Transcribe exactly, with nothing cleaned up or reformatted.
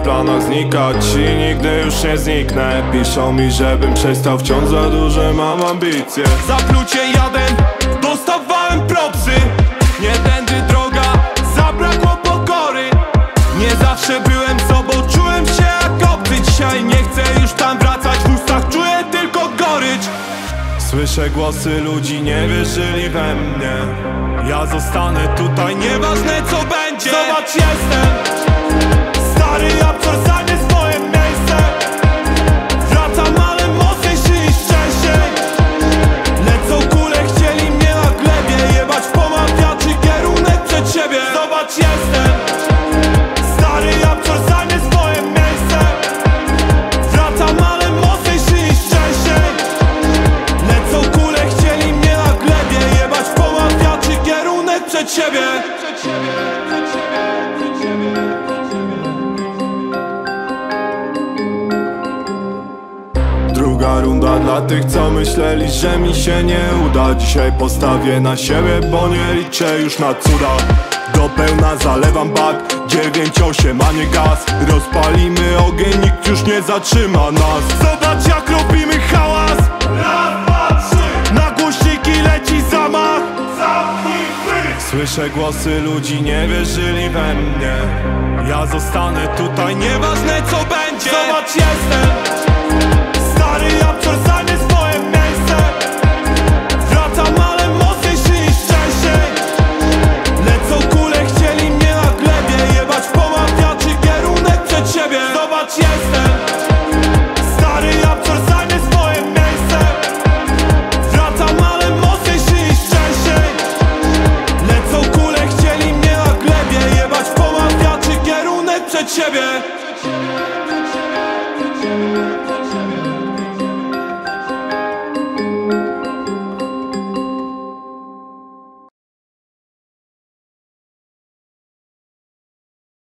planach znikać i nigdy już nie zniknę. Piszą mi, żebym przestał, wciąż za duże mam ambicje. Za plucie jadę, dostawałem propsy. Nie tędy droga, zabrakło pokory. Nie zawsze byłem sobą, czułem się jak obcy. Dzisiaj nie chcę już tam wracać, w ustach czuję tylko gorycz. Słyszę głosy ludzi, nie wierzyli we mnie. Ja zostanę tutaj, nieważne co będzie. Zobacz, jestem stary Japczor, zajmie swoje miejsce. Wracam, ale mocniejszy niż wcześniej. Lecą kule, chcieli mnie na glebie jebać w pomawiaczy kierunek przed siebie. Zobacz, jestem stary Japczor, zajmie swoje miejsce. Wracam, ale mocniejszy niż wcześniej. Lecą kule, chcieli mnie na glebie jebać w pomawiaczy kierunek przed siebie. Druga runda dla tych, co myśleli, że mi się nie uda. Dzisiaj postawię na siebie, bo nie liczę już na cuda. Do pełna zalewam bak, dziewięć osiem, a nie gaz. Rozpalimy ogień, nikt już nie zatrzyma nas. Zobacz, jak robimy hałas. Raz, dwa, trzy. Na głośniki leci zamach. Zamknij pysk. Słyszę głosy ludzi, nie wierzyli we mnie. Ja zostanę tutaj, nieważne co będzie. Zobacz, jestem